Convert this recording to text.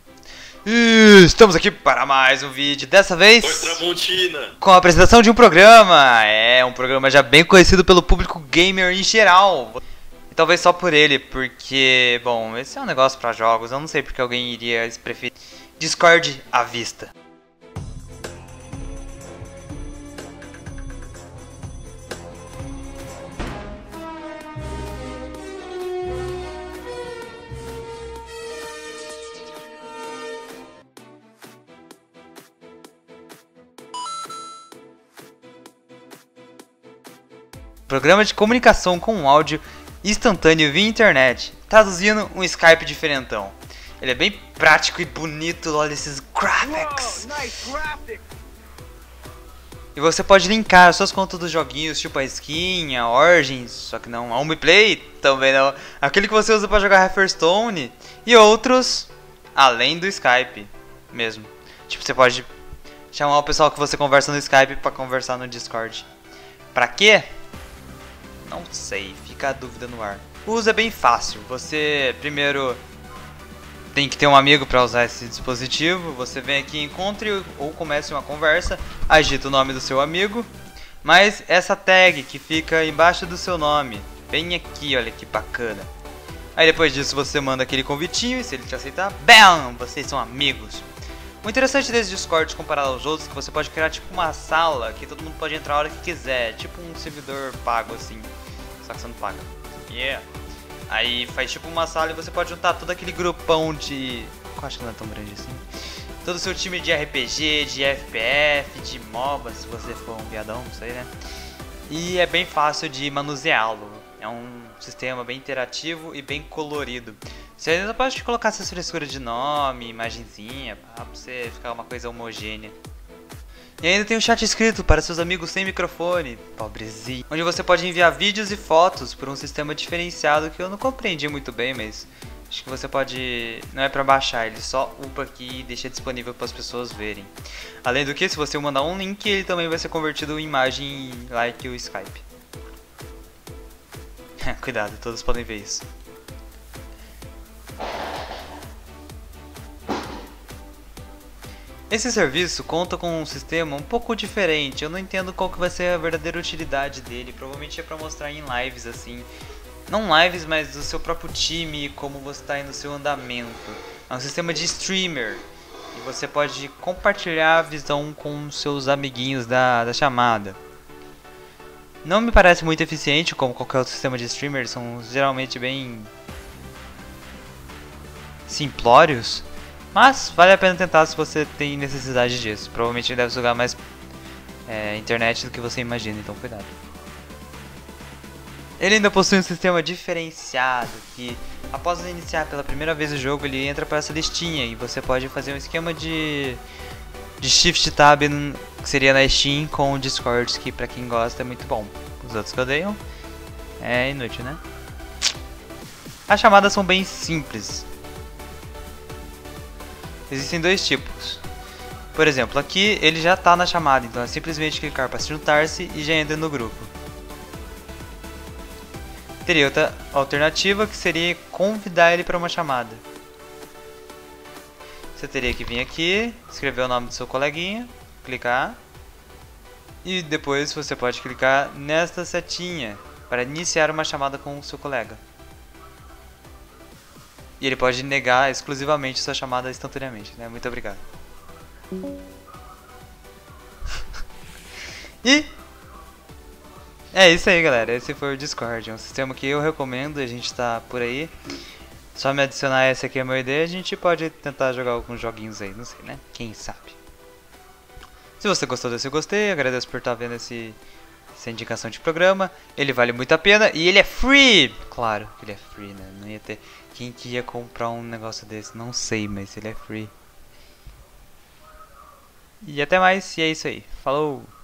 Estamos aqui para mais um vídeo, dessa vez Oi, Tramontina. com a apresentação de um programa. É um programa já bem conhecido pelo público gamer em geral. E talvez só por ele, porque, bom, esse é um negócio para jogos. Eu não sei porque alguém iria preferir Discord à vista. Programa de comunicação com áudio instantâneo via internet, traduzindo um Skype diferentão. Ele é bem prático e bonito, olha esses graphics. E você pode linkar suas contas dos joguinhos, tipo a Skin, a Origins, só que não a Umiplay, também não. Aquele que você usa para jogar Hearthstone e outros, além do Skype mesmo. Tipo, você pode chamar o pessoal que você conversa no Skype para conversar no Discord. Pra quê? Não sei, fica a dúvida no ar. O uso é bem fácil. Você primeiro tem que ter um amigo para usar esse dispositivo. Você vem aqui, encontre ou comece uma conversa, agita o nome do seu amigo, mas essa tag que fica embaixo do seu nome, bem aqui, olha que bacana. Aí depois disso você manda aquele convitinho e se ele te aceitar, BAM! Vocês são amigos. O interessante desse Discord comparado aos outros é que você pode criar tipo uma sala que todo mundo pode entrar a hora que quiser, tipo um servidor pago assim, só que você não paga. Yeah. Aí faz tipo uma sala e você pode juntar todo aquele grupão de... Eu acho que não é tão grande assim. Todo o seu time de RPG, de FPF, de MOBA, se você for um viadão, não sei, né? E é bem fácil de manuseá-lo. É um sistema bem interativo e bem colorido. Você ainda pode colocar essas frescuras de nome, imagenzinha, pra você ficar uma coisa homogênea. E ainda tem o chat escrito para seus amigos sem microfone, pobrezinho. Onde você pode enviar vídeos e fotos por um sistema diferenciado que eu não compreendi muito bem, mas acho que você pode... Não é para baixar, ele só upa aqui e deixa disponível para as pessoas verem. Além do que, se você mandar um link, ele também vai ser convertido em imagem like o Skype. Cuidado, todos podem ver isso. Esse serviço conta com um sistema um pouco diferente, eu não entendo qual que vai ser a verdadeira utilidade dele, provavelmente é para mostrar em lives assim, não lives, mas do seu próprio time, como você está aí no seu andamento. É um sistema de streamer, e você pode compartilhar a visão com seus amiguinhos da chamada. Não me parece muito eficiente, como qualquer outro sistema de streamer, são geralmente bem simplórios. Mas vale a pena tentar se você tem necessidade disso. Provavelmente ele deve sugar mais internet do que você imagina, então cuidado. Ele ainda possui um sistema diferenciado que, após iniciar pela primeira vez o jogo, ele entra para essa listinha e você pode fazer um esquema de Shift Tab, que seria na Steam, com o Discord, que pra quem gosta é muito bom. Os outros que odeiam é inútil, né? As chamadas são bem simples. Existem dois tipos. Por exemplo, aqui ele já está na chamada, então é simplesmente clicar para juntar-se e já entra no grupo. Teria outra alternativa que seria convidar ele para uma chamada. Você teria que vir aqui, escrever o nome do seu coleguinha, clicar. E depois você pode clicar nesta setinha para iniciar uma chamada com o seu colega. E ele pode negar exclusivamente sua chamada instantaneamente, né? Muito obrigado. E é isso aí, galera. Esse foi o Discord. É um sistema que eu recomendo, a gente tá por aí. Só me adicionar, essa aqui é a minha ideia. A gente pode tentar jogar alguns joguinhos aí, não sei, né? Quem sabe. Se você gostou desse gostei, agradeço por estar vendo essa indicação de programa. Ele vale muito a pena e ele é free! Claro, ele é free, né? Não ia ter... Quem que ia comprar um negócio desse? Não sei, mas ele é free. E até mais, e é isso aí. Falou!